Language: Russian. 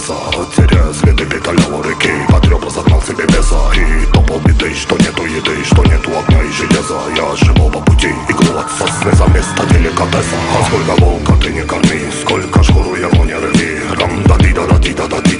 леса, теряя следы петаляву реки. Потрёп разогнал себе беса и топал беды, что нету еды, что нету огня и железа. Я живу по пути, иглу от сосны за место деликатеса. А сколько волка ты не корми, сколько шкуру ему не рви. Рам-да-ди-да-да-ди-да-да-ди.